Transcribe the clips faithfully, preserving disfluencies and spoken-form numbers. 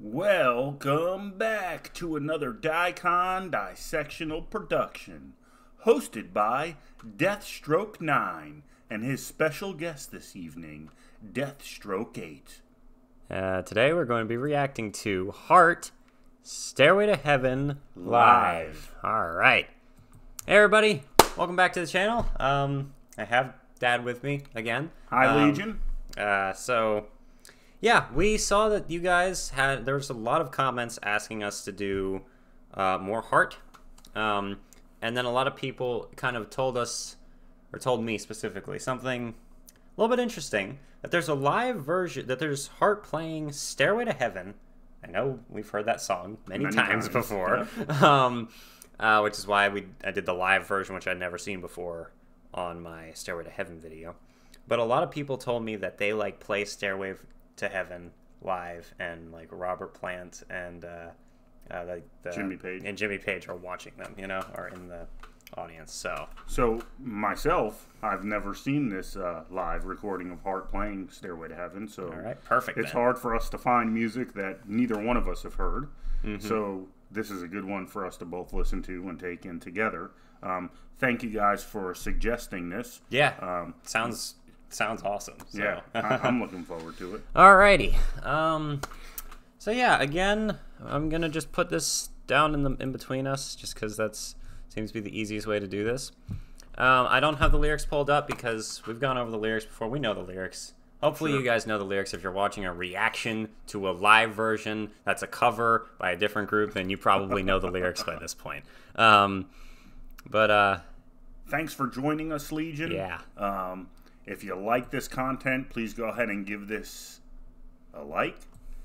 Welcome back to another dicondissectional production, hosted by Deathstroke nine and his special guest this evening, Deathstroke eight. Uh, today we're going to be reacting to Heart, Stairway to Heaven Live. All right. Hey everybody, welcome back to the channel. Um, I have Dad with me again. Hi, um, Legion. Uh, so... Yeah, we saw that you guys had, there was a lot of comments asking us to do uh, more Heart. Um, and then a lot of people kind of told us, or told me specifically, something a little bit interesting. That there's a live version, that there's Heart playing Stairway to Heaven. I know we've heard that song many, many times, times before. Yeah. um, uh, which is why we I did the live version, which I'd never seen before on my Stairway to Heaven video. But a lot of people told me that they like play Stairway to Heaven live, and like Robert Plant and uh, uh, the, the Jimmy Page and Jimmy Page are watching them, you know, are in the audience. So, so myself, I've never seen this uh, live recording of Heart playing Stairway to Heaven. So, all right, perfect. It's then. hard for us to find music that neither one of us have heard. Mm-hmm. So this is a good one for us to both listen to and take in together. Um, thank you guys for suggesting this. Yeah, um, sounds. Sounds awesome. So. Yeah, I, I'm looking forward to it. Alrighty. Um, so yeah, again, I'm gonna just put this down in the in between us, just because that's seems to be the easiest way to do this. Um, I don't have the lyrics pulled up because we've gone over the lyrics before. We know the lyrics. Hopefully, Sure. you guys know the lyrics. If you're watching a reaction to a live version that's a cover by a different group, then you probably know the lyrics by this point. Um, but uh, thanks for joining us, Legion. Yeah. Um, If you like this content, please go ahead and give this a like.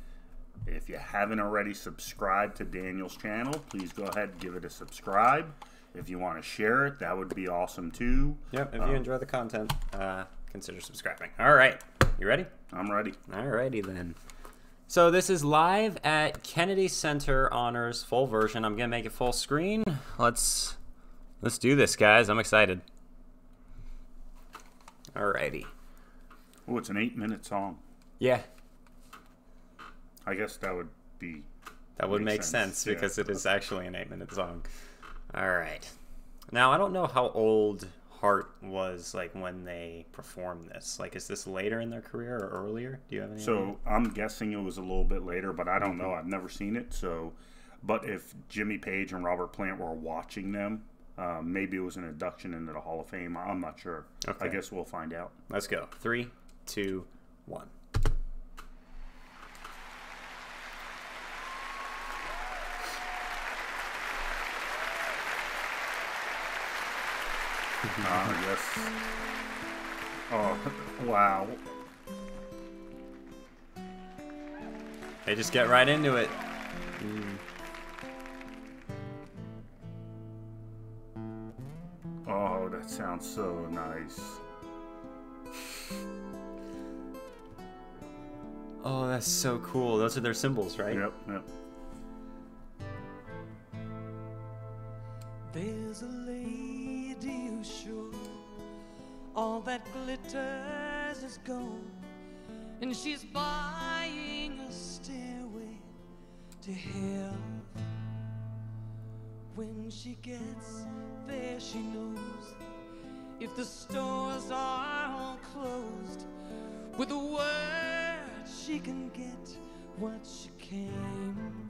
If you haven't already subscribed to Daniel's channel, please go ahead and give it a subscribe. If you want to share it, that would be awesome too. Yep, if um, you enjoy the content, uh, consider subscribing. All right, you ready? I'm ready. Alrighty then. So this is live at Kennedy Center Honors full version. I'm gonna make it full screen. Let's let's do this, guys. I'm excited. Alrighty. Oh, it's an eight-minute song. Yeah. I guess that would be... That would make sense, sense because yeah. It is actually an eight-minute song. Alright. Now, I don't know how old Heart was, like, when they performed this. Like, is this later in their career or earlier? Do you have any So, idea? I'm guessing it was a little bit later, but I don't know. I've never seen it, so... But if Jimmy Page and Robert Plant were watching them... Um, maybe it was an induction into the Hall of Fame. I'm not sure. Okay. I guess we'll find out. Let's go. Three, two, one. Ah, uh, yes. Oh, wow. They just get right into it. Mm. Oh, that sounds so nice. Oh, that's so cool. Those are their symbols, right? Yep, yep. There's a lady who's sure all that glitters is gold, and she's buying a stairway to hell. When she gets there, she knows if the stores are all closed, with a word she can get what she came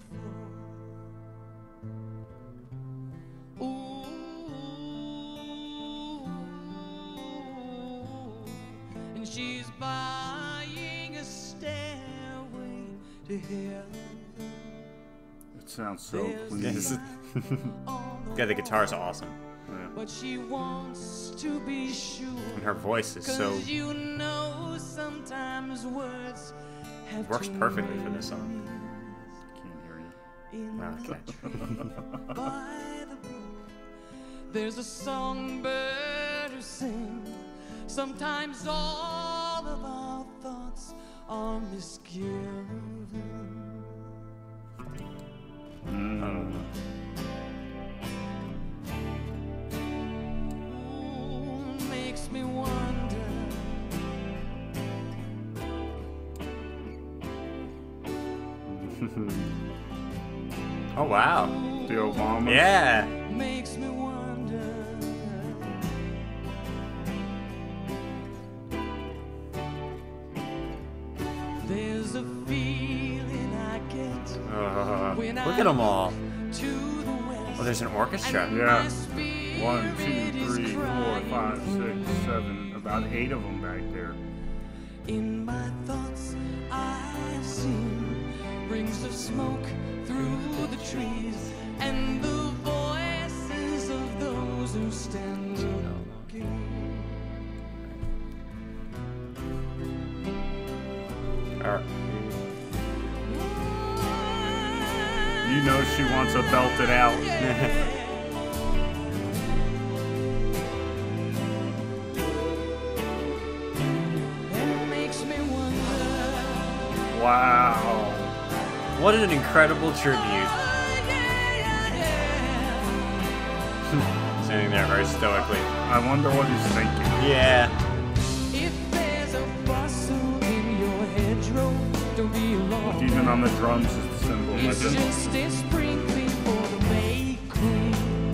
for. Ooh, and she's buying a stairway to hell. It sounds so clean. Yes. Yeah, the guitar's awesome. Yeah. But she wants to be sure. And her voice is so... You know, sometimes words have works perfectly for this song. Can't hear you. In Okay. the by the brook, there's a songbird who sings. Sometimes all of our thoughts are misgiven. Mm. Ooh, makes me wonder Oh wow. The Obama. Yeah. Makes me wonder. There's a feeling I get Uh, when look I at them all. to the west. Oh, there's an orchestra. And Yeah. my spirit One, two, is three, four, crying. five, six, seven. About eight of them back there. In my thoughts, I've seen rings of smoke through the trees, and the voices of those who stand looking. Alright. You know she wants to belt it out. It makes me wonder. Wow. What an incredible tribute. Standing there very stoically. I wonder what he's thinking. Yeah. If there's a bustle in your hedgerow, don't be alarmed. Even on the drums is the symbol. It's Like just a spring before the May Queen.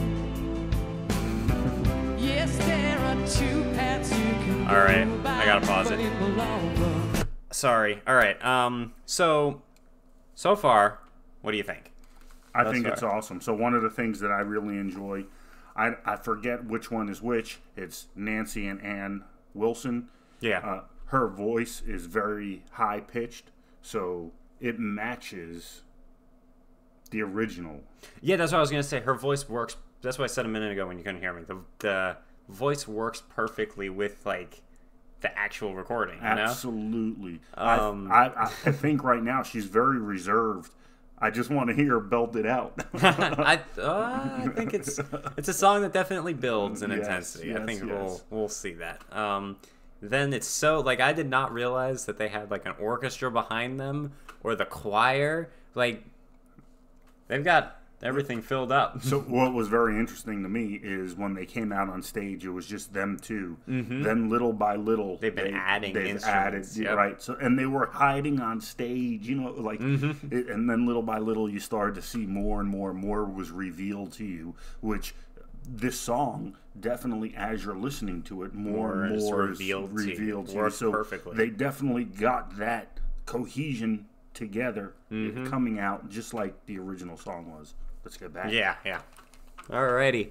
Yes, there are two paths you can go. All right, I gotta pause but it. in the long run, Sorry. All right. Um. So, so far, what do you think? I That's think it's fair. awesome. So one of the things that I really enjoy, I, I forget which one is which. It's Nancy and Ann Wilson. Yeah. Uh, her voice is very high pitched, so it matches the original. Yeah, that's what I was gonna say. Her voice works. That's what I said a minute ago when you couldn't hear me. The the voice works perfectly with like the actual recording. You know? Absolutely. Um, I, I I think right now she's very reserved. I just want to hear her belt it out. I uh, I think it's it's a song that definitely builds in Yes, intensity. I yes, think yes. we'll we'll see that. Um, then it's so like I did not realize that they had like an orchestra behind them or the choir. Like they've got everything filled up. So what was very interesting to me is when they came out on stage, it was just them two. Mm-hmm. Then little by little, They've been they, adding they've instruments, added, yep. right? So and they were hiding on stage, you know, like, Mm-hmm. it, and then little by little, you started to see more and more and more was revealed to you, which. This song definitely, as you're listening to it, more, More and is more revealed is to you. revealed to you. Works So perfectly. they definitely got that cohesion together, Mm-hmm. coming out just like the original song was. Let's get back. Yeah, yeah. Alrighty.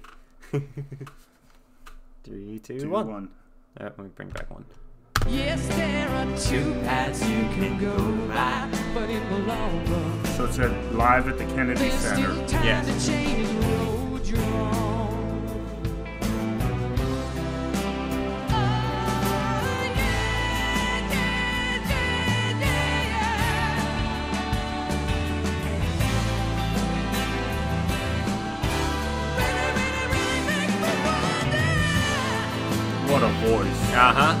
Three, two, Two, one. one. Uh, let me bring back one. yes, there are two paths you can go by, but in the long run, So it said live at the Kennedy there's Center. still time Yes. to change the road you're on. What a voice. Uh huh.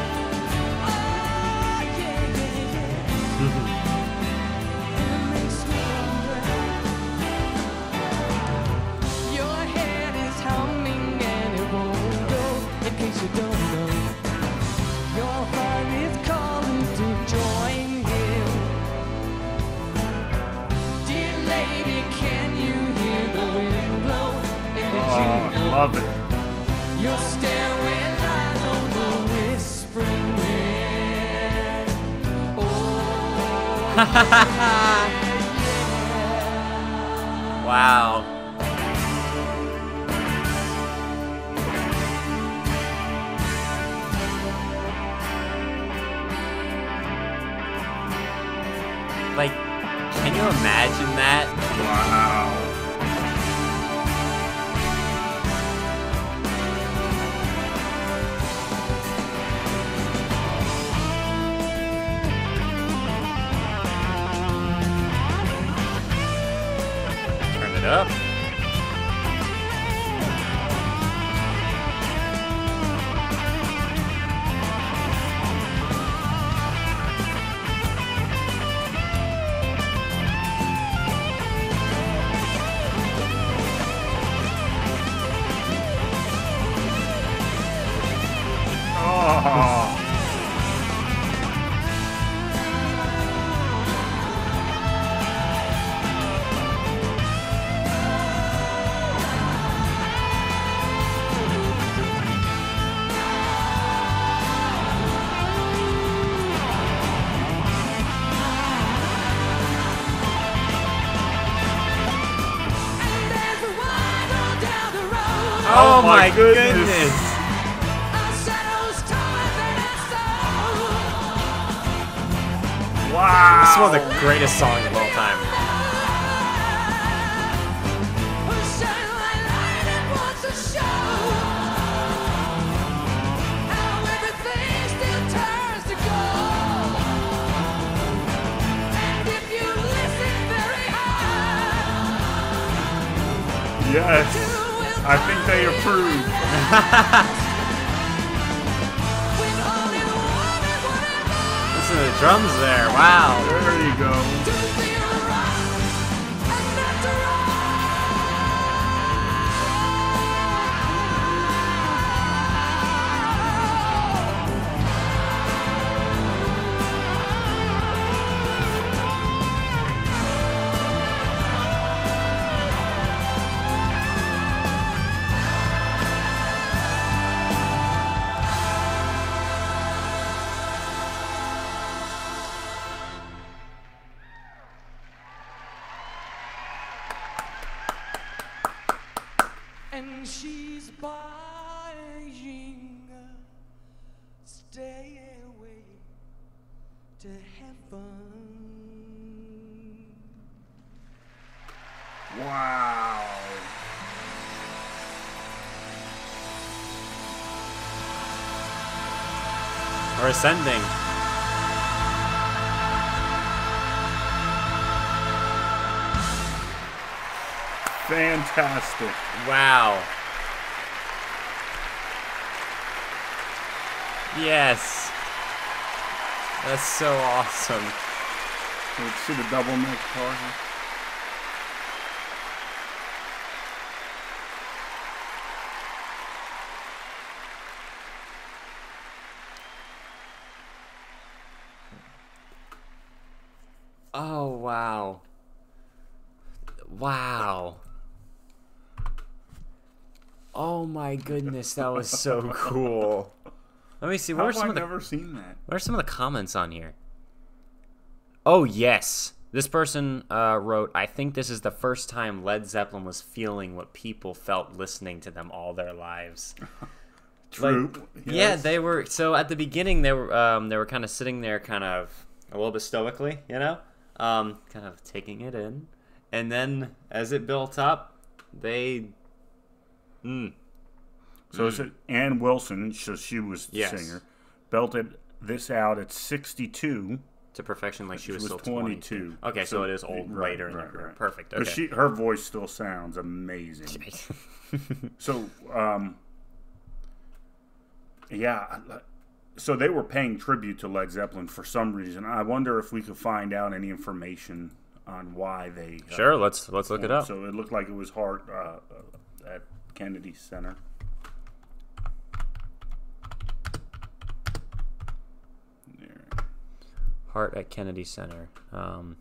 Your head is humming and it won't go. In case you don't know, your heart is calling to join him. Dear lady, can you hear the wind blow? And did Oh, you I know love it. your stairway lies on the whispering wind? Oh, Wow. Like, can you imagine that? Wow. Turn it up. Oh. Oh, Oh, my my goodness. goodness. Our shadows taller than our soul. Wow. This is one of the greatest songs of all time. Shine like light and wants to show how everything still turns to gold. And if you listen very hard, Yes. I think they approve. with only one and whatever Listen to the drums there. Wow. There you go. to feel right and not to and she's buying a stairway to heaven. Wow. We're ascending. Fantastic. Wow. Yes. That's so awesome. Let's see the double neck car here. Oh, wow. Wow. Oh my goodness, that was so cool. Let me see. What How are have some I of the never seen that? What are some of the comments on here? Oh yes, this person uh, wrote, "I think this is the first time Led Zeppelin was feeling what people felt listening to them all their lives." True. Like, yeah, Yes. they were. So at the beginning, they were um, they were kind of sitting there, kind of a little bit stoically, you know, um, kind of taking it in, and then as it built up, they. Mm, So is it Ann Wilson? So she was the Yes. singer. Belted this out at sixty-two. to perfection, like she She was, was still twenty-two. twenty-two. Okay, so, So- it is old right, later in right, the career. right. Perfect. Because Okay. she, her voice still sounds amazing. So, um, yeah. So they were paying tribute to Led Zeppelin for some reason. I wonder if we could find out any information on why they. Uh, Sure, let's let's look it up. So it looked like it was Hart uh, at Kennedy Center. There. Hart at Kennedy Center. Um,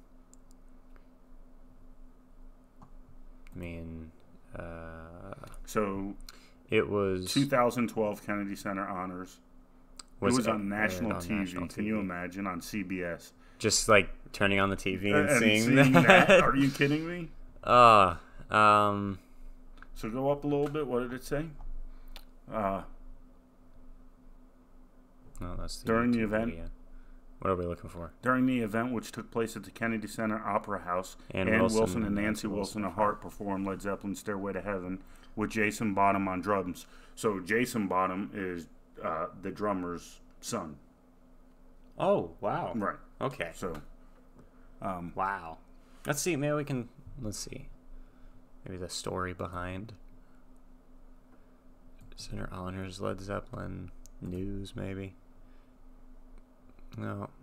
I mean, uh, So it was two thousand twelve Kennedy Center honors. was it was it on national aired on T V. national Can you T V? imagine on C B S? Just like turning on the T V and, And seeing, seeing that. that? Are you kidding me? Uh, um, So go up a little bit. What did it say? Uh, no, that's the During the YouTube event? video. What are we looking for? during the event, which took place at the Kennedy Center Opera House, Ann Ann Wilson Wilson, and and Nancy Nancy Wilson Wilson of Hart performed Led Zeppelin's Stairway to Heaven with Jason Bonham on drums. So Jason Bonham is uh, the drummer's son. Oh, wow. Right. Okay. So, um, Wow. Let's see. Maybe we can. Let's see. Maybe the story behind. Center honors Led Zeppelin news. Maybe. No.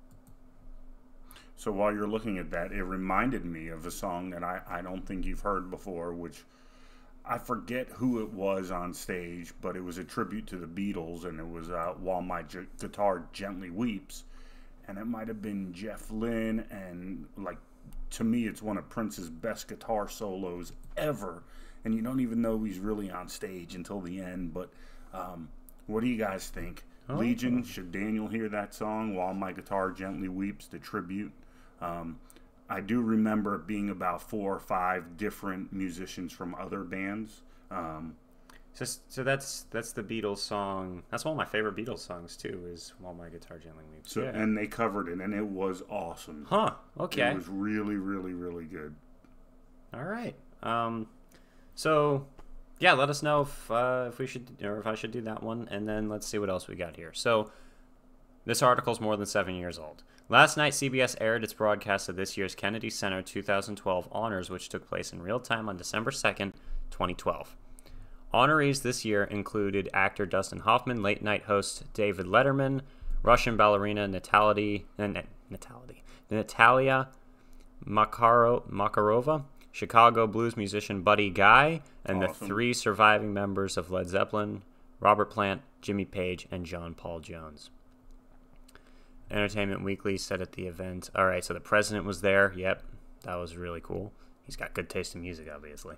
so while you're looking at that, it reminded me of a song that I, I don't think you've heard before, which I forget who it was on stage, but it was a tribute to the Beatles, and it was uh, While My J- Guitar Gently Weeps. And it might have been Jeff Lynne, and like to me, it's one of Prince's best guitar solos ever. And you don't even know he's really on stage until the end. But um, what do you guys think? Oh. Legion, should Daniel hear that song, While My Guitar Gently Weeps, the tribute? Um, I do remember it being about four or five different musicians from other bands. Um, So, so that's that's the Beatles song. That's one of my favorite Beatles songs too. Is While My Guitar Gently Weeps. So Yeah. and they covered it, and it was awesome. Huh. Okay. It was really, really, really good. All right. Um, so yeah, let us know if uh, if we should or if I should do that one, and then let's see what else we got here. So this article's more than seven years old. Last night, C B S aired its broadcast of this year's Kennedy Center two thousand twelve honors, which took place in real time on December second, twenty twelve. Honorees this year included actor Dustin Hoffman, late night host David Letterman, Russian ballerina Natalie, uh, Natalie, Natalia Makaro, Makarova, Chicago blues musician Buddy Guy, and Awesome. the three surviving members of Led Zeppelin, Robert Plant, Jimmy Page, and John Paul Jones. Entertainment Weekly said at the event, all right, so the president was there. Yep, that was really cool. He's got good taste in music, obviously.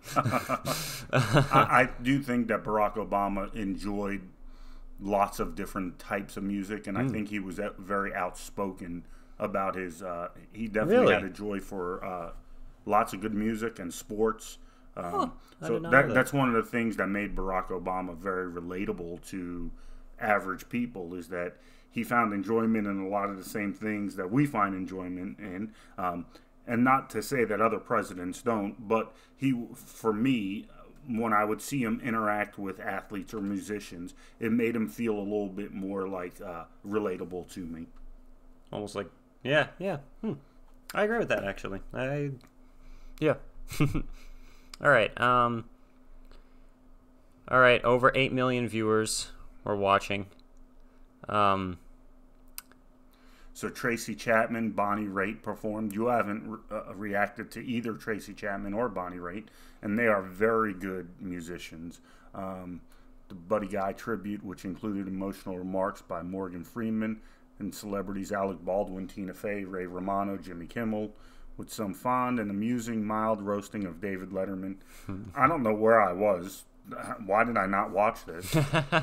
I, I do think that Barack Obama enjoyed lots of different types of music, and I Mm. think he was out- very outspoken about his. Uh, he definitely Really? had a joy for uh, lots of good music and sports. Um, Huh, I so did not that, know that. that's one of the things that made Barack Obama very relatable to average people, is that he found enjoyment in a lot of the same things that we find enjoyment in. Um, and not to say that other presidents don't, but he, for me, when I would see him interact with athletes or musicians, it made him feel a little bit more like uh, relatable to me. Almost like, yeah, yeah. Hmm. I agree with that, actually. I, yeah. All right. Um. All right. Over eight million viewers were watching. Um. So Tracy Chapman, Bonnie Raitt performed. You haven't re- uh, reacted to either Tracy Chapman or Bonnie Raitt, and they are very good musicians. Um, the Buddy Guy tribute, which included emotional remarks by Morgan Freeman and celebrities Alec Baldwin, Tina Fey, Ray Romano, Jimmy Kimmel, with some fond and amusing mild roasting of David Letterman. I don't know where I was. Why did I not watch this?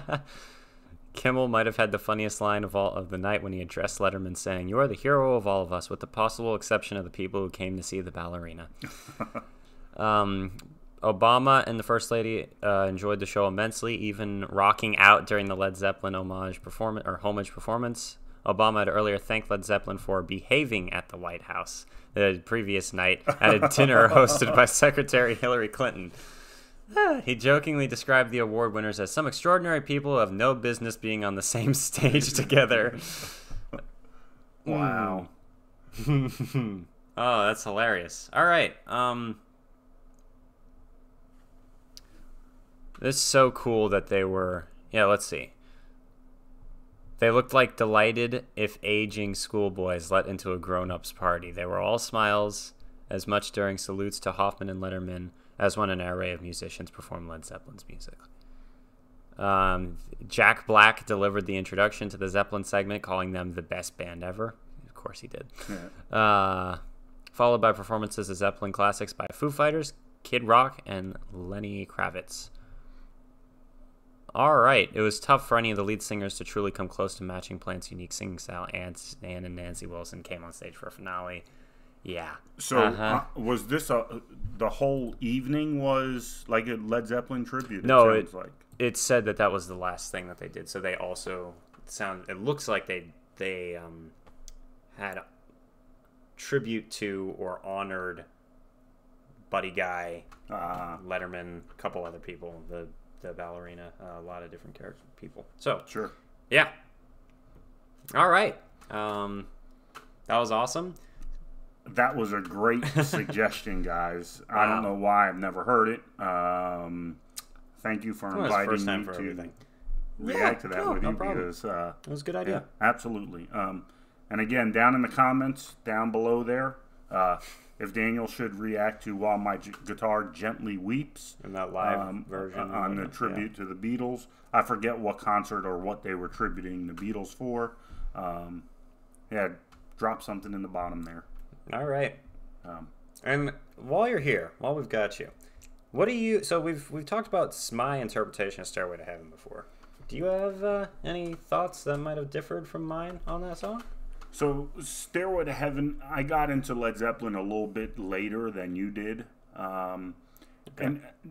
Kimmel might have had the funniest line of all of the night when he addressed Letterman, saying, "You are the hero of all of us, with the possible exception of the people who came to see the ballerina." um, Obama and the First Lady uh, enjoyed the show immensely, even rocking out during the Led Zeppelin homage performance or homage performance. Obama had earlier thanked Led Zeppelin for behaving at the White House the previous night at a dinner hosted by Secretary Hillary Clinton. He jokingly described the award winners as some extraordinary people who have no business being on the same stage together. Wow. Oh, that's hilarious. All right. Um, this is so cool that they were... Yeah, let's see. They looked like delighted, if aging schoolboys let into a grown-ups party. They were all smiles, as much during salutes to Hoffman and Letterman as when an array of musicians performed Led Zeppelin's music. Um, Jack Black delivered the introduction to the Zeppelin segment, calling them the best band ever. Of course he did. Yeah. Uh, followed by performances of Zeppelin classics by Foo Fighters, Kid Rock, and Lenny Kravitz. All right. It was tough for any of the lead singers to truly come close to matching Plant's unique singing style. Ann and Nancy Wilson came on stage for a finale. Yeah. So Uh-huh. uh, was this a the whole evening was like a Led Zeppelin tribute? No, it it, sounds like. it said that that was the last thing that they did. So they also sound. It looks like they they um, had tribute to or honored Buddy Guy, Uh, Letterman, a couple other people, the the ballerina, uh, a lot of different character people. So sure. yeah. All right. Um, that was awesome. That was a great suggestion, guys. I don't Wow. know why I've never heard it. Um, thank you for Well, it's the inviting first time me for to everything. react Yeah, to that no, with no you problem. because uh, It was a good yeah, idea. absolutely. Um, and again, down in the comments down below there, uh, if Daniel should react to While My G- Guitar Gently Weeps In that live um, version. uh, on the yeah. tribute to the Beatles. I forget what concert or what they were tributing the Beatles for. Um, yeah, drop something in the bottom there. All right. Um, And while you're here, while we've got you, what do you? So we've we've talked about my interpretation of Stairway to Heaven before. Do you have uh, any thoughts that might have differed from mine on that song? So, Stairway to Heaven, I got into Led Zeppelin a little bit later than you did. Um, Okay. And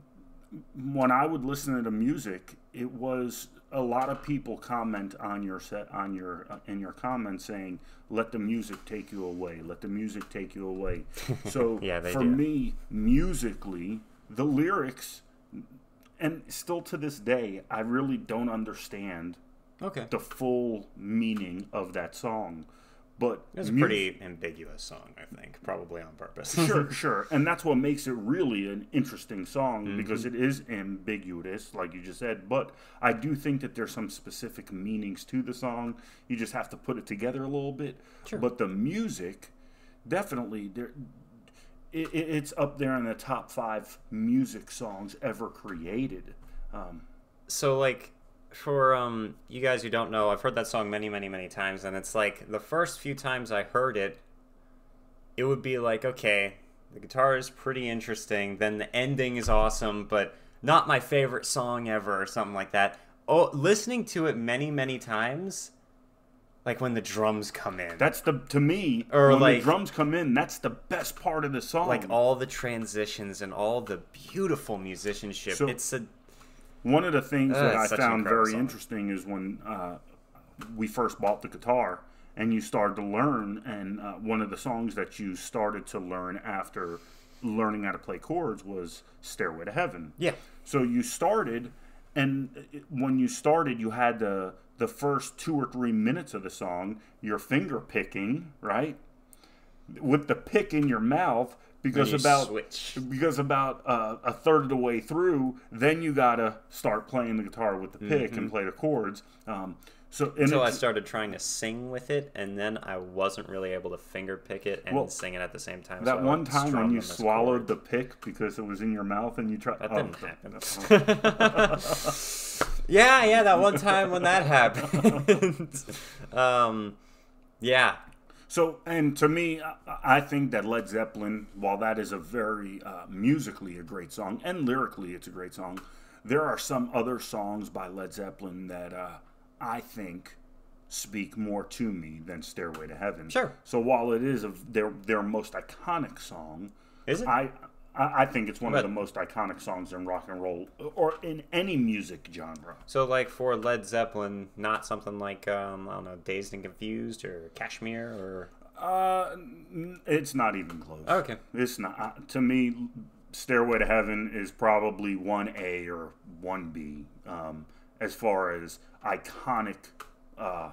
when I would listen to the music, it was a lot of people comment on your set on your uh, in your comments saying, "Let the music take you away. Let the music take you away." So yeah, they for do. me, musically, the lyrics, and still to this day, I really don't understand Okay. the full meaning of that song. But It's a mu- pretty ambiguous song, I think, probably on purpose. sure, sure, and that's what makes it really an interesting song Mm-hmm. because it is ambiguous, like you just said. But I do think that there's some specific meanings to the song. You just have to put it together a little bit. Sure. But the music, definitely, there, it, it, it's up there in the top five music songs ever created. Um, So, like, for um, you guys who don't know, I've heard that song many, many, many times, and it's like the first few times I heard it, it would be like, okay, the guitar is pretty interesting, then the ending is awesome, but not my favorite song ever, or something like that. Oh, listening to it many, many times, like when the drums come in, that's the to me Or when like- the drums come in, that's the best part of the song. like all the transitions and all the beautiful musicianship. So- it's a One of the things Uh, that I it's such an found incredible very song. interesting is when uh, we first bought the guitar and you started to learn, and uh, one of the songs that you started to learn after learning how to play chords was Stairway to Heaven. yeah. So you started, and it- when you started, you had the, the first two or three minutes of the song, you're finger picking, right? With the pick in your mouth, because you about switch. because about uh, a third of the way through, then you gotta start playing the guitar with the pick and play the chords. Um, so and Until I it's- started trying to sing with it, and then I wasn't really able to finger pick it and Well, sing it at the same time. that so I one would time strum when you them as swallowed chords. the pick because it was in your mouth and you tried. That oh, didn't happen. yeah, yeah, that one time when that happened. um, yeah, So, and to me, I- I think that Led Zeppelin, while that is a very uh, musically a great song and lyrically it's a great song, there are some other songs by Led Zeppelin that uh, I think speak more to me than Stairway to Heaven. Sure. So while it is a, their their most iconic song, is it? I I I think it's one But- of the most iconic songs in rock and roll or in any music genre. So, like, for Led Zeppelin, not something like, um, I don't know, Dazed and Confused or Kashmir or... Uh, n- it's not even close. Okay. It's not. Uh, to me, Stairway to Heaven is probably one A or one B um, as far as iconic uh,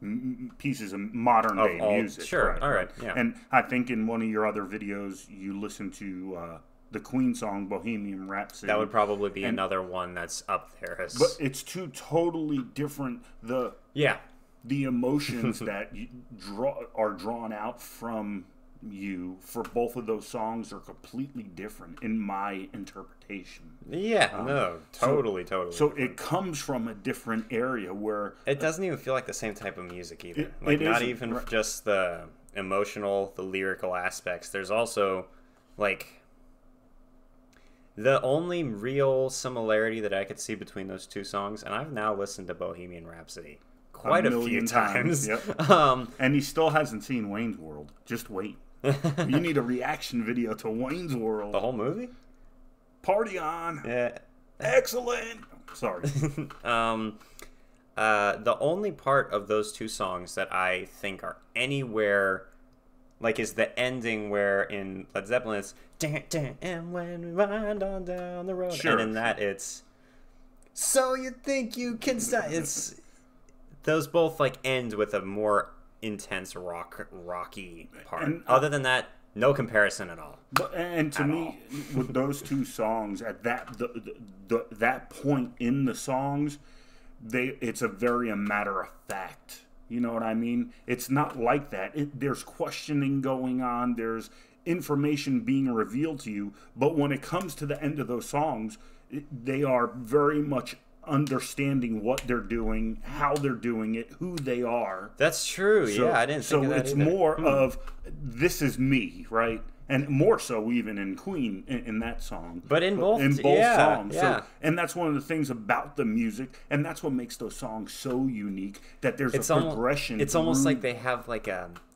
m- pieces of modern Of day all- music. sure, all right, yeah. And I think in one of your other videos, you listen to uh, the Queen song Bohemian Rhapsody. That would probably be And- another one that's up there. As, But it's two totally different. The yeah, the emotions that you draw are drawn out from you for both of those songs are completely different in my interpretation. yeah, no, totally, totally. So it comes from a different area where It doesn't even feel like the same type of music either. It- like it not isn't, even right. just the emotional, the lyrical aspects. There's also like the only real similarity that I could see between those two songs, and I've now listened to Bohemian Rhapsody quite a, few million times. times, yep. um, and he still hasn't seen Wayne's World. Just wait. You need a reaction video to Wayne's World. the whole movie? Party on. Yeah. Excellent. Sorry. Um, uh, the only part of those two songs that I think are anywhere, like, is the ending where in Led Zeppelin it's "Dun, dun, and when we wind on down the road," Sure. and in that it's "So you think you can stop." It's those both like end with a more intense rock, rocky part. And, uh, Other than that, no comparison at all. But and to At me, with those two songs, at that the, the, the that point in the songs, they it's a very a matter of fact. You know what I mean? It's not like that. It, there's questioning going on. There's information being revealed to you. But when it comes to the end of those songs, it, they are very much understanding what they're doing, how they're doing it, who they are. That's true. So, yeah, I didn't so think of that it's either. more Hmm. of this is me, right? And more so even in Queen in, in that song. But in both- in both yeah, songs. yeah. So, and that's one of the things about the music, and that's what makes those songs so unique. That there's It's a almost progression. It's almost through- like they have like a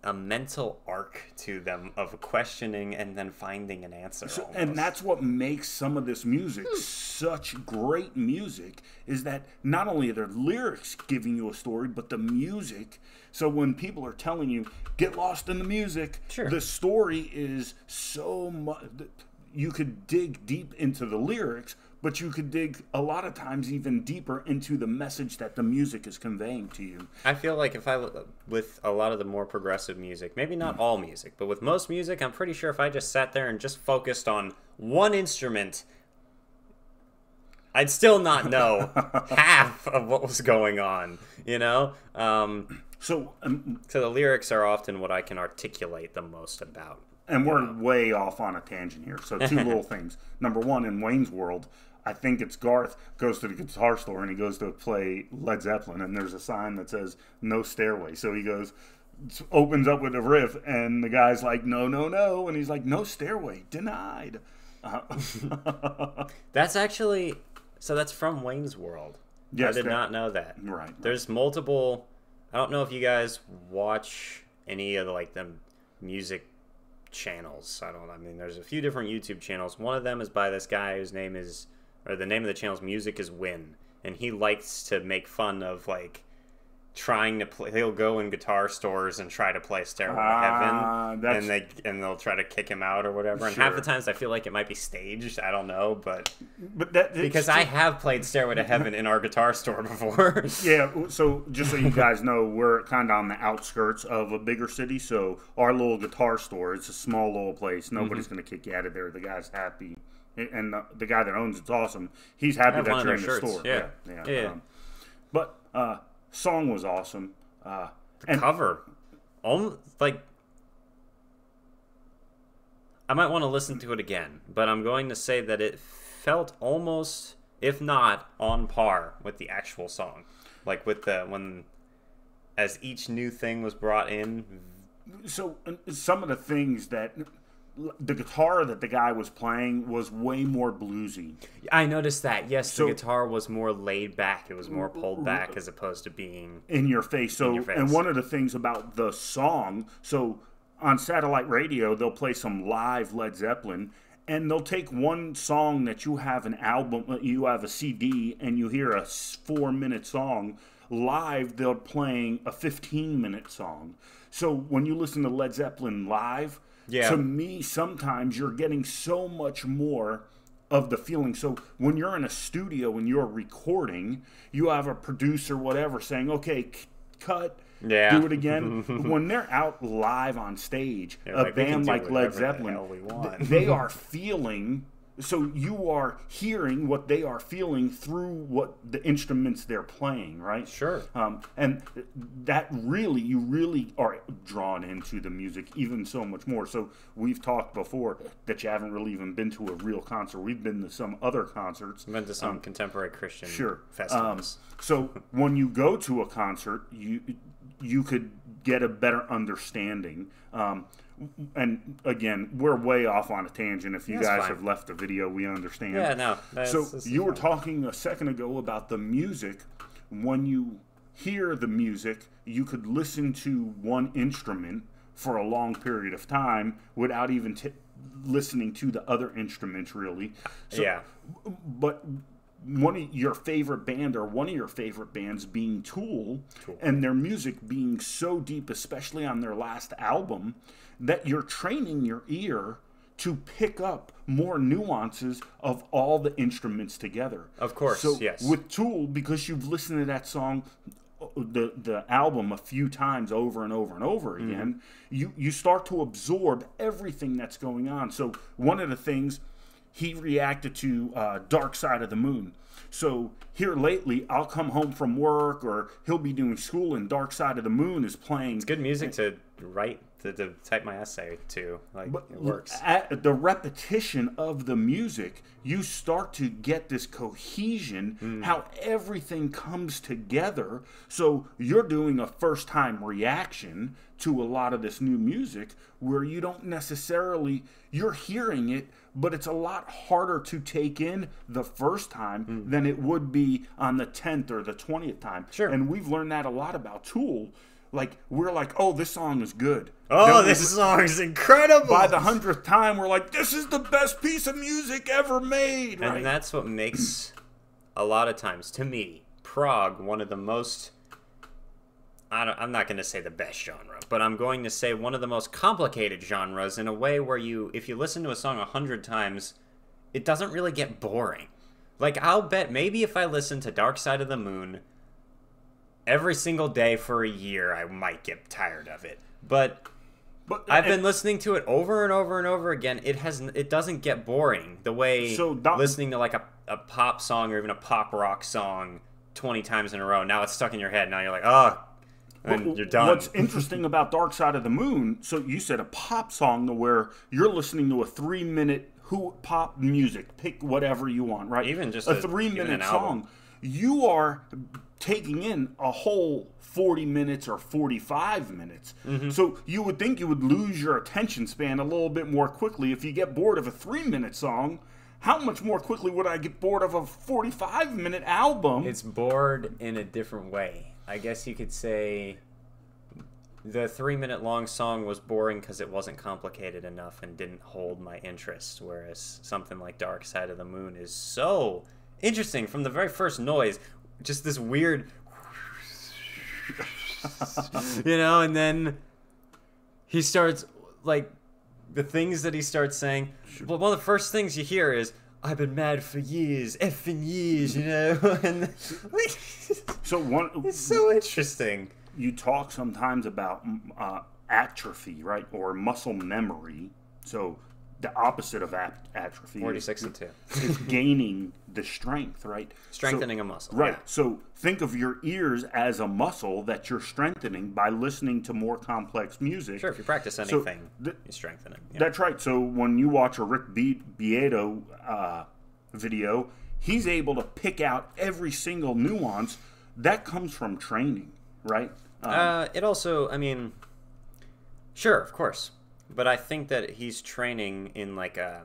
a mental arc to them of questioning and then finding an answer. So, and that's what makes some of this music Hmm. such great music, is that not only are their lyrics giving you a story, but the music. So when people are telling you, get lost in the music, Sure. the story is so much. You could dig deep into the lyrics, but you could dig a lot of times even deeper into the message that the music is conveying to you. I feel like if I, with a lot of the more progressive music, maybe not all music, but with most music, I'm pretty sure if I just sat there and just focused on one instrument, I'd still not know half of what was going on, you know? Um, So, um, so the lyrics are often what I can articulate the most about. and we're way off on a tangent here. So two little things. Number one, in Wayne's World, I think it's Garth goes to the guitar store and he goes to play Led Zeppelin, and there's a sign that says no stairway. So he goes, opens up with a riff, and the guy's like, no, no, no. And he's like, no stairway, denied. Uh, That's actually, so that's from Wayne's World. Yes, I did that- not know that. Right. There's multiple, I don't know if you guys watch any of the, like, the music channels. I don't I mean, there's a few different YouTube channels. One of them is by this guy whose name is, or the name of the channel is Music is Win. And he likes to make fun of, like, trying to play. He'll go in guitar stores and try to play Stairway to Ah, Heaven, that's- and they and they'll try to kick him out or whatever. And half the times I feel like it might be staged. I don't know, but but that, it's because just- I have played Stairway to Heaven in our guitar store before. Yeah, so just so you guys know, we're kind of on the outskirts of a bigger city. So our little guitar store, it's a small little place. Nobody's Mm-hmm. going to kick you out of there. The guy's happy. And the, the guy that owns it's awesome. He's happy have that one of you're in their the shirts, store. yeah. yeah. Yeah. Um, but uh, song was awesome. Uh, The and cover, almost like I might want to listen to it again, but I'm going to say that it felt almost, if not on par with the actual song, like with the when as each new thing was brought in. so uh, some of the things that the guitar that the guy was playing was way more bluesy. I noticed that. Yes, So- the guitar was more laid back. It was more pulled back as opposed to being. In your face. So, your face. and one of the things about the song, so on satellite radio, they'll play some live Led Zeppelin, and they'll take one song that you have an album, you have a C D, and you hear a four-minute song. Live, they're playing a fifteen-minute song. So when you listen to Led Zeppelin live, Yeah. to me, sometimes you're getting so much more of the feeling. So when you're in a studio and you're recording, you have a producer, whatever, saying, okay, c- cut, Yeah. do it again. When they're out live on stage, They're a like, "We can band do like Led whatever the Zeppelin, hell we want." th- they are feeling. So you are hearing what they are feeling through what the instruments they're playing, right? Sure. Um, and that really, you really are drawn into the music even so much more. So we've talked before that you haven't really even been to a real concert. We've been to some other concerts. I've been to some contemporary Christian Sure. festivals. Um, so when you go to a concert, you you could get a better understanding. Um, and again, we're way off on a tangent. If you That's guys fine. have left the video, we understand. Yeah, no. That's, So this is you were fine. talking a second ago about the music. When you hear the music, you could listen to one instrument for a long period of time without even t- listening to the other instruments, really. So, Yeah. But one of your favorite band or one of your favorite bands being Tool, Tool. and their music being so deep, especially on their last album, that you're training your ear to pick up more nuances of all the instruments together. Of course, so yes. With Tool, because you've listened to that song, the the album a few times over and over and over again, Mm-hmm. you you start to absorb everything that's going on. So one of the things he reacted to uh, Dark Side of the Moon. So here lately, I'll come home from work or he'll be doing school and Dark Side of the Moon is playing. It's good music to write, to, to type my essay to. Like, But it works. At the repetition of the music, you start to get this cohesion, Hmm. how everything comes together. So you're doing a first time reaction to a lot of this new music where you don't necessarily, you're hearing it, but it's a lot harder to take in the first time Hmm. than it would be on the tenth or the twentieth time. Sure. And we've learned that a lot about Tool. like we're like, oh, this song is good. Oh, Then this we- song is incredible. By the hundredth time, we're like, this is the best piece of music ever made. Right? And that's what makes, a lot of times, to me, prog one of the most, I don't, I'm not going to say the best genre, but I'm going to say one of the most complicated genres in a way where you, if you listen to a song a hundred times, it doesn't really get boring. Like, I'll bet maybe if I listen to Dark Side of the Moon every single day for a year, I might get tired of it. But... But, I've and, been listening to it over and over and over again. It has it doesn't get boring the way So that- listening to like a, a pop song or even a pop rock song twenty times in a row. Now it's stuck in your head. Now you're like, oh, and Well, you're done. What's interesting about Dark Side of the Moon, so you said a pop song to where you're listening to a three minute who pop music, pick whatever you want, right? Even just a, a- three even minute an song. album. You are taking in a whole forty minutes or forty-five minutes. Mm-hmm. So you would think you would lose your attention span a little bit more quickly if you get bored of a three minute song. How much more quickly would I get bored of a forty-five minute album? It's bored in a different way. I guess you could say the three minute long song was boring because it wasn't complicated enough and didn't hold my interest, whereas something like Dark Side of the Moon is so interesting from the very first noise. Just this weird, you know, and then he starts, like, the things that he starts saying. Well, one of the first things you hear is, I've been mad for years, effing years, you know, and so one, it's so interesting. you talk sometimes about uh, atrophy, right, or muscle memory. So the opposite of at- atrophy forty-six is, and two. is gaining the strength, right? Strengthening So- a muscle. Right. Yeah. So think of your ears as a muscle that you're strengthening by listening to more complex music. Sure, if you practice So anything, th- you strengthen it. Yeah. That's right. So when you watch a Rick Be- Beato uh, video, he's able to pick out every single nuance. That comes from training, right? Um, Uh, it also, I mean, sure, of course, but I think that he's training in like a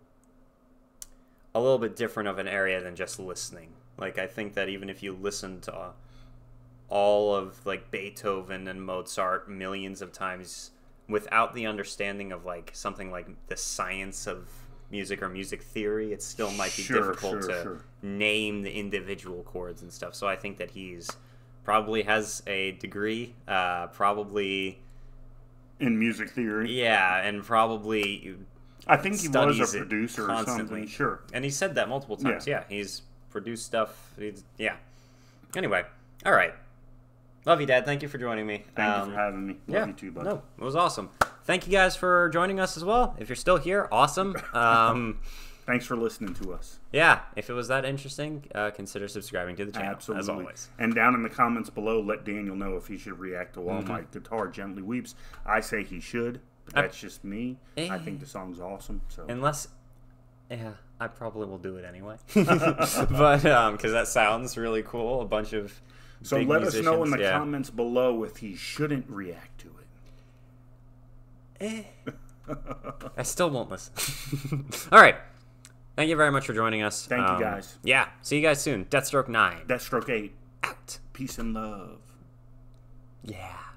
a little bit different of an area than just listening. Like, I think that even if you listen to uh, all of like Beethoven and Mozart millions of times without the understanding of like something like the science of music or music theory, it still might be Sure, difficult sure, to sure. name the individual chords and stuff. So I think that he's probably has a degree, uh, probably, in music theory. yeah, and probably I think he was studies a it producer or constantly. something. Sure. And he said that multiple times. Yeah. Yeah, he's produced stuff. He's, yeah. Anyway, all right. Love you, Dad. Thank you for joining me. Thank Um, you for having me. Love yeah, you too, bud. no, it was awesome. Thank you guys for joining us as well. If you're still here, awesome. Um, Thanks for listening to us. yeah, if it was that interesting, uh, consider subscribing to the channel, Absolutely. as always. And down in the comments below, let Daniel know if he should react to While Mm-hmm. My Guitar Gently Weeps. I say he should, but I- that's just me. I think the song's awesome. So Unless, yeah, I probably will do it anyway. But, um, because that sounds really cool. A bunch of So big let us know in musicians, the yeah. comments below if he shouldn't react to it. Eh. I still won't listen. All right. Thank you very much for joining us. Thank you, Um, guys. Yeah. See you guys soon. Deathstroke nine. Deathstroke eight. Out. Peace and love. Yeah.